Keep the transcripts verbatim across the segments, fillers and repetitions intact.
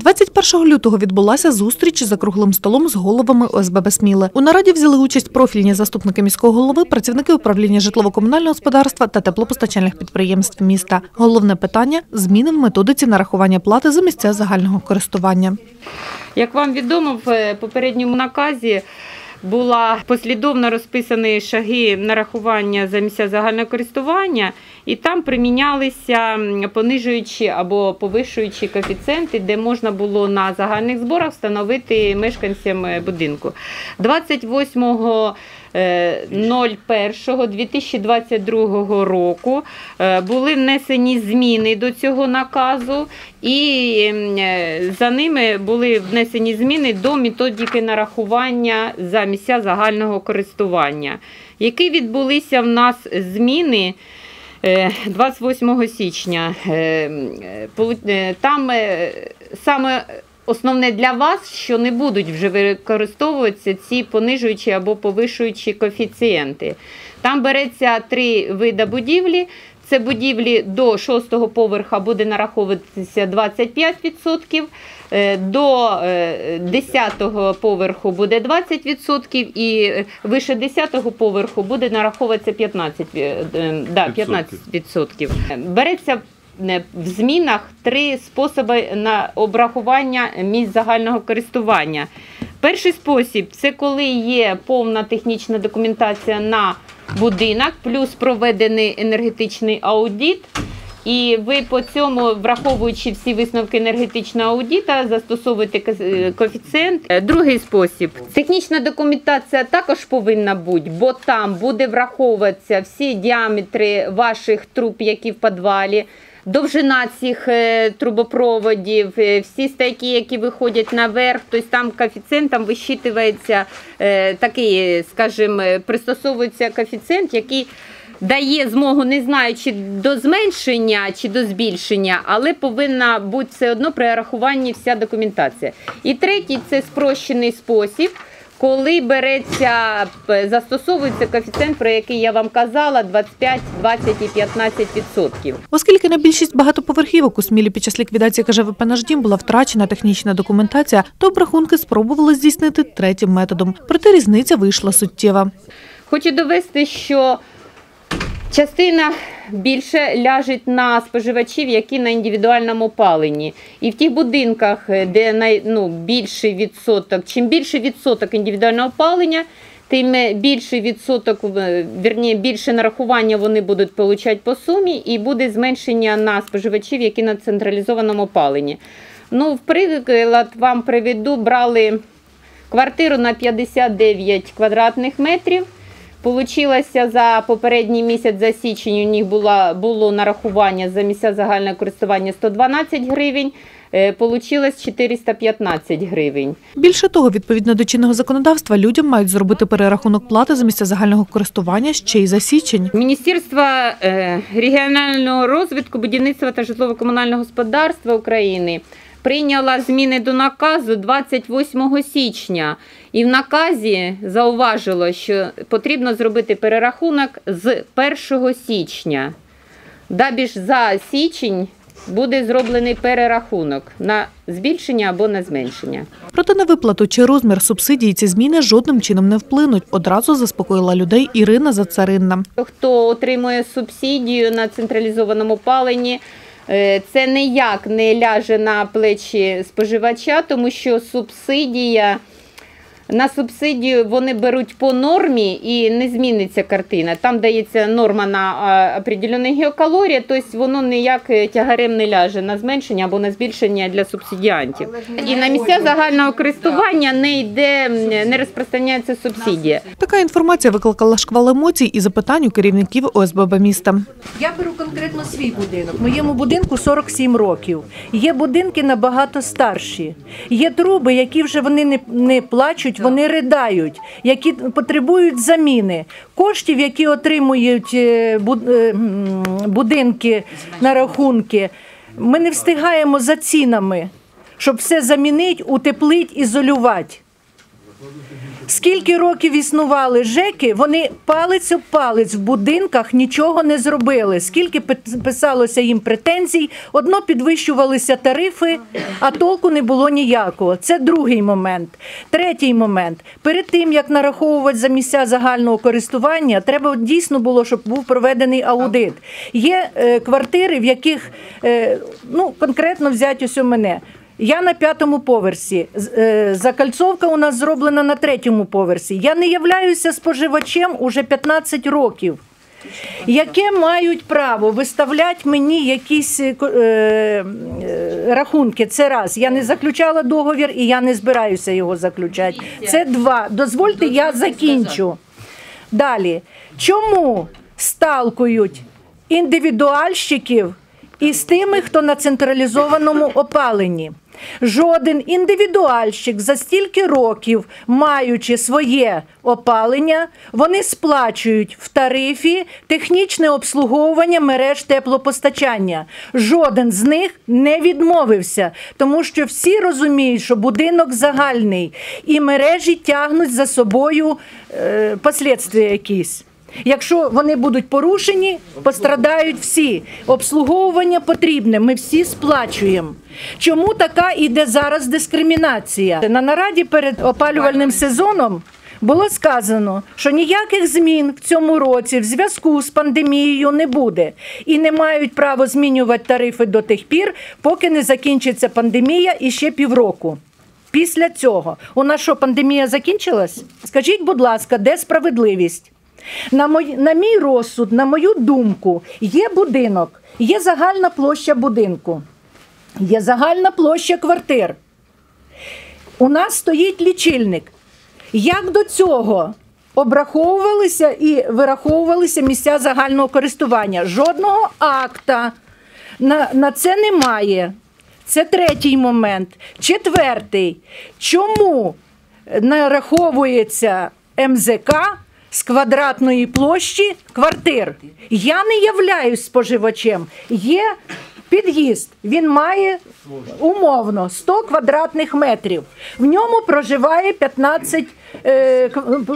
двадцять першого лютого відбулася зустріч за круглим столом з головами О С Б Б Сміли. У нараді взяли участь профільні заступники міського голови, працівники управління житлово-комунального господарства та теплопостачальних підприємств міста. Головне питання – зміни в методиці нарахування плати за місця загального користування. Як вам відомо, в попередньому наказі була послідовно розписані шаги нарахування за місця загального користування, і там примінялися понижуючі або повищуючі коефіцієнти, де можна було на загальних зборах встановити мешканцям будинку. двадцять восьмого першого дві тисячі двадцять другого року були внесені зміни до цього наказу, і за ними були внесені зміни до методики нарахування за місця загального користування, які відбулися в нас зміни двадцять восьмого січня. Там саме основне для вас, що не будуть вже використовуватися ці понижуючі або повищуючі коефіцієнти. Там береться три види будівлі. Це будівлі до шостого поверха буде нараховуватися двадцять п'ять відсотків, до десятого поверху буде двадцять відсотків і вище десятого поверху буде нараховуватися п'ятнадцять відсотків. Береться в змінах три способи на обрахування місць загального користування. Перший спосіб – це коли є повна технічна документація на будинок, плюс проведений енергетичний аудит. І ви по цьому, враховуючи всі висновки енергетичного аудиту, застосовуєте коефіцієнт. Другий спосіб. Технічна документація також повинна бути, бо там буде враховуватися всі діаметри ваших труб, які в підвалі, довжина цих трубопроводів, всі стійки, які виходять наверх, тобто там коефіцієнтом висчитується такий, скажімо, пристосовується коефіцієнт, який дає змогу, не знаю, чи до зменшення, чи до збільшення, але повинна бути все одно при рахуванні вся документація. І третій – це спрощений спосіб, коли береться, застосовується коефіцієнт, про який я вам казала, двадцять п'ять, двадцять і п'ятнадцять відсотків. Оскільки на більшість багатоповерхівок у Смілі під час ліквідації К Ж В П «Наш дім» була втрачена технічна документація, то обрахунки спробували здійснити третім методом. Проте різниця вийшла суттєва. Хочу довести, що частина більше ляже на споживачів, які на індивідуальному опаленні. І в тих будинках, де най, ну, більший відсоток, чим більший відсоток індивідуального опалення, тим більший відсоток, вірні, більше нарахування вони будуть отримати по сумі, і буде зменшення на споживачів, які на централізованому опаленні. Ну, в приклад вам приведу, брали квартиру на п'ятдесят дев'ять квадратних метрів. Получилося за попередній місяць, за січень, у них було, було нарахування за місця загального користування сто дванадцять гривень, получилось чотириста п'ятнадцять гривень. Більше того, відповідно до чинного законодавства, людям мають зробити перерахунок плати за місця загального користування ще й за січень. Міністерство регіонального розвитку, будівництва та житлово-комунального господарства України прийняла зміни до наказу двадцять восьмого січня. І в наказі зауважило, що потрібно зробити перерахунок з першого січня. Дабі ж за січень буде зроблений перерахунок на збільшення або на зменшення. Проте на виплату чи розмір субсидії ці зміни жодним чином не вплинуть. Одразу заспокоїла людей Ірина Зацаринна. Хто отримує субсидію на централізованому опаленні, це ніяк не ляже на плечі споживача, тому що субсидія, на субсидію вони беруть по нормі і не зміниться картина. Там дається норма на определену геокалорію, тобто воно ніяк тягарем не ляже на зменшення або на збільшення для субсидіантів. І на місця загального користування не йде, не розпространяється субсидія. Така інформація викликала шквал емоцій і запитань у керівників О С Б Б міста. Я беру конкретно свій будинок. Моєму будинку сорок сім років. Є будинки набагато старші. Є труби, які вже вони не, не плачуть, вони ридають, які потребують заміни. Коштів, які отримують будинки на рахунки, ми не встигаємо за цінами, щоб все замінити, утеплити, ізолювати. Скільки років існували ЖЕКи, вони палець об палець в будинках нічого не зробили. Скільки писалося їм претензій, одно підвищувалися тарифи, а толку не було ніякого. Це другий момент. Третій момент. Перед тим, як нараховувати за місця загального користування, треба дійсно було, щоб був проведений аудит. Є е, квартири, в яких, е, ну, конкретно взять ось у мене. Я на п'ятому поверсі, закальцовка у нас зроблена на третьому поверсі. Я не являюся споживачем уже п'ятнадцять років. Яке мають право виставляти мені якісь е, е, рахунки? Це раз. Я не заключала договір і я не збираюся його заключати. Це два. Дозвольте, я закінчу. Далі. Чому сталкують індивідуальщиків із тими, хто на централізованому опаленні? Жоден індивідуальщик за стільки років, маючи своє опалення, вони сплачують в тарифі технічне обслуговування мереж теплопостачання. Жоден з них не відмовився, тому що всі розуміють, що будинок загальний і мережі тягнуть за собою е, послідствия якісь. Якщо вони будуть порушені, пострадають всі. Обслуговування потрібне, ми всі сплачуємо. Чому така іде зараз дискримінація? На нараді перед опалювальним сезоном було сказано, що ніяких змін в цьому році в зв'язку з пандемією не буде. І не мають права змінювати тарифи до тих пір, поки не закінчиться пандемія і ще півроку. Після цього. У нас що, пандемія закінчилась? Скажіть, будь ласка, де справедливість? На, мой, на мій розсуд, на мою думку, є будинок, є загальна площа будинку, є загальна площа квартир. У нас стоїть лічильник. Як до цього обраховувалися і вираховувалися місця загального користування? Жодного акта на, на це немає. Це третій момент. Четвертий. Чому нараховується ем зе ка з квадратної площі квартир? Я не являюсь споживачем. Є під'їзд, він має умовно сто квадратних метрів. В ньому проживає п'ятнадцять, е,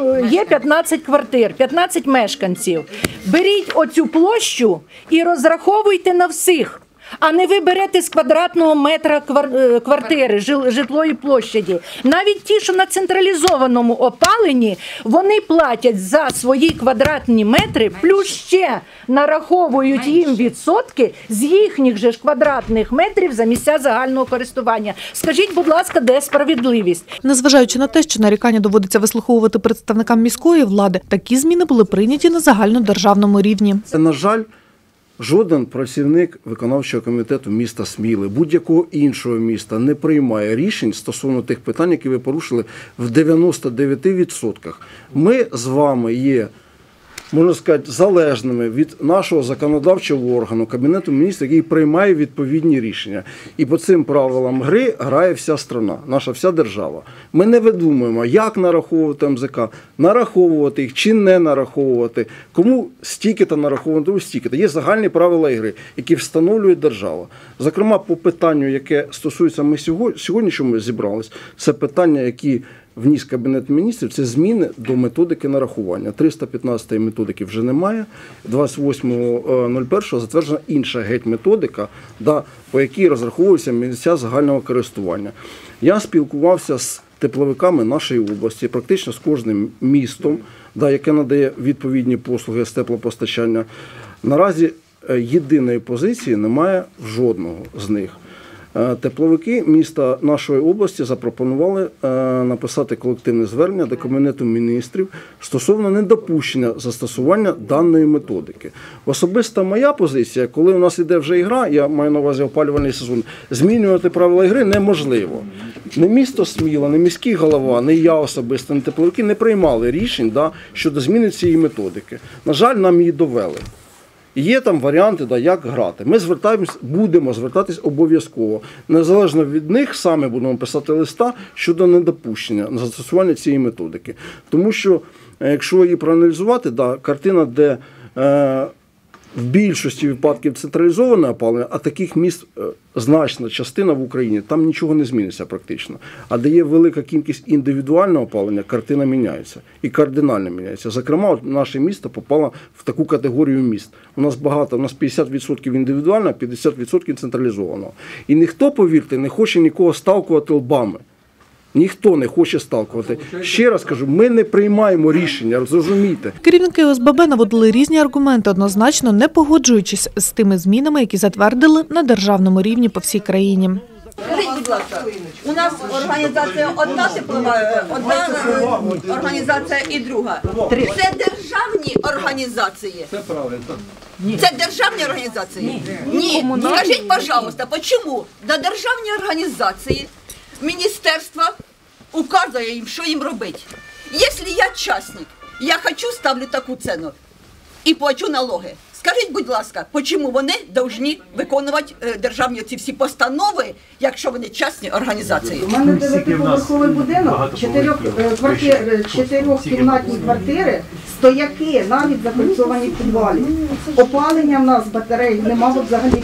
є п'ятнадцять квартир, п'ятнадцять мешканців. Беріть оцю площу і розраховуйте на всіх. А не ви берете з квадратного метра квартири, житлової площаді. Навіть ті, що на централізованому опаленні, вони платять за свої квадратні метри, плюс ще нараховують їм відсотки з їхніх же ж квадратних метрів за місця загального користування. Скажіть, будь ласка, де справедливість? Незважаючи на те, що нарікання доводиться вислуховувати представникам міської влади, такі зміни були прийняті на загальнодержавному рівні. Це, на жаль, жоден працівник виконавчого комітету міста Сміли, будь-якого іншого міста не приймає рішень стосовно тих питань, які ви порушили в дев'яноста дев'яти відсотках. Ми з вами є, можна сказати, залежними від нашого законодавчого органу, Кабінету міністрів, який приймає відповідні рішення. І по цим правилам гри грає вся страна, наша вся держава. Ми не видумуємо, як нараховувати ем зе ка, нараховувати їх чи не нараховувати, кому стільки-то нараховувати, кому стільки-то. Є загальні правила гри, які встановлює держава. Зокрема, по питанню, яке стосується ми сьогодні, сьогодні, що ми зібрались, це питання, які вніс Кабінет міністрів, це зміни до методики нарахування. триста п'ятнадцятої методики вже немає. двадцять восьмого першого затверджена інша геть-методика, да, по якій розраховуються місця загального користування. Я спілкувався з тепловиками нашої області, практично з кожним містом, да, яке надає відповідні послуги з теплопостачання. Наразі єдиної позиції немає в жодного з них. Тепловики міста нашої області запропонували написати колективне звернення до Кабінету міністрів стосовно недопущення застосування даної методики. Особиста моя позиція, коли у нас йде вже ігра, я маю на увазі опалювальний сезон, змінювати правила ігри неможливо. Не місто Сміла, не міський голова, не я особисто, не тепловики не приймали рішень, да, щодо зміни цієї методики. На жаль, нам її довели. Є там варіанти, да, як грати. Ми звертаємось, будемо звертатись обов'язково. Незалежно від них, саме будемо писати листа щодо недопущення на застосування цієї методики. Тому що, якщо її проаналізувати, да, картина, де е, в більшості випадків централізоване опалення, а таких міст е, значна частина в Україні, там нічого не зміниться практично. А де є велика кількість індивідуального опалення, картина міняється. І кардинально міняється. Зокрема, от наше місто попало в таку категорію міст. У нас багато, у нас п'ятдесят відсотків індивідуального, п'ятдесят відсотків централізованого. І ніхто, повірте, не хоче нікого сталкувати лбами. Ніхто не хоче сталкувати. Ще раз кажу, ми не приймаємо рішення, зрозумійте. Керівники О С Б Б наводили різні аргументи, однозначно не погоджуючись з тими змінами, які затвердили на державному рівні по всій країні. Скажіть, будь ласка, у нас організація одна теплова, одна організація і друга. Це державні організації? Це правильно. Це державні організації? Ні. Ні. Скажіть, пожалуйста, чому на державні організації міністерство указує їм, що їм робити? Якщо я частник, я хочу, ставлю таку ціну і плачу налоги. Скажіть, будь ласка, чому вони повинні виконувати державні ці всі постанови, якщо вони частні організації? У мене дев'ятиповерховий будинок, чотирьохкімнатні квартири, стояки навіть закольцовані в підвалі. Опалення в нас, батарей, нема взагалі.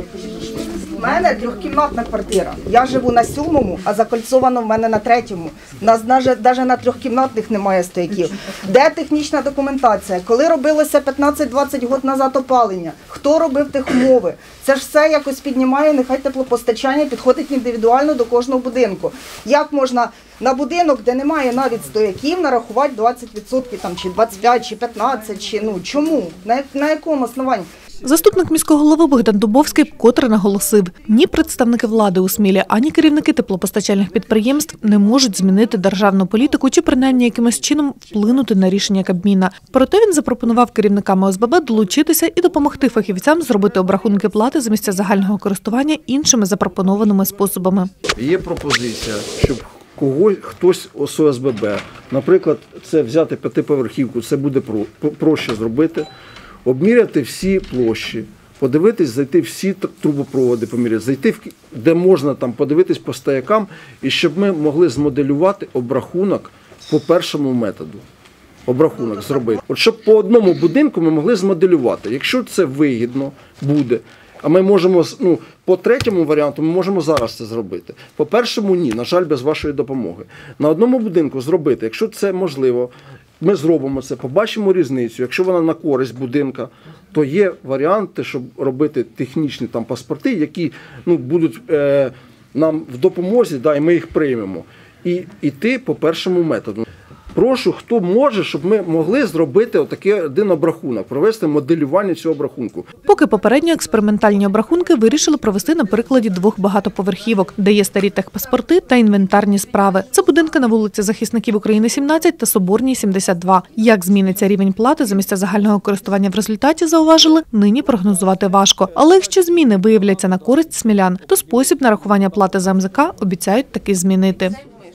У мене трьохкімнатна квартира. Я живу на сьомому, а закольцовано в мене на третьому. У нас навіть на трьохкімнатних немає стояків. Де технічна документація? Коли робилося п'ятнадцять-двадцять років назад опалення? Хто робив техумови? Це ж все якось піднімає, нехай теплопостачання підходить індивідуально до кожного будинку. Як можна на будинок, де немає навіть стояків, нарахувати двадцять відсотків, там, чи двадцять п'ять, чи п'ятнадцять, чи ну чому? На, на якому основанні? Заступник міського голови Богдан Дубовський вкотре наголосив, ні представники влади у Смілі, ані керівники теплопостачальних підприємств не можуть змінити державну політику чи принаймні якимось чином вплинути на рішення Кабміна. Проте він запропонував керівникам О С Б Б долучитися і допомогти фахівцям зробити обрахунки плати за місця загального користування іншими запропонованими способами. Є пропозиція, щоб когось, хтось з О С Б Б, наприклад, це взяти п'ятиповерхівку, це буде про, проще зробити, обміряти всі площі, подивитись, зайти всі трубопроводи, поміряти, зайти, де можна там подивитись по стоякам, і щоб ми могли змоделювати обрахунок по першому методу. Обрахунок зробити. От щоб по одному будинку ми могли змоделювати. Якщо це вигідно буде, а ми можемо, ну, по третьому варіанту ми можемо зараз це зробити. По першому ні, на жаль, без вашої допомоги. На одному будинку зробити, якщо це можливо, ми зробимо це, побачимо різницю. Якщо вона на користь будинка, то є варіанти, щоб робити технічні там паспорти, які ну, будуть е, нам в допомозі, да, і ми їх приймемо. І йти по першому методу. Прошу, хто може, щоб ми могли зробити отакий один обрахунок, провести моделювання цього обрахунку. Поки попередньо експериментальні обрахунки вирішили провести на прикладі двох багатоповерхівок, де є старі техпаспорти та інвентарні справи. Це будинки на вулиці Захисників України, сімнадцять та Соборній, сімдесят два. Як зміниться рівень плати за місця загального користування в результаті, зауважили, нині прогнозувати важко. Але якщо зміни виявляться на користь смілян, то спосіб нарахування плати за М З К обіцяють таки змінити.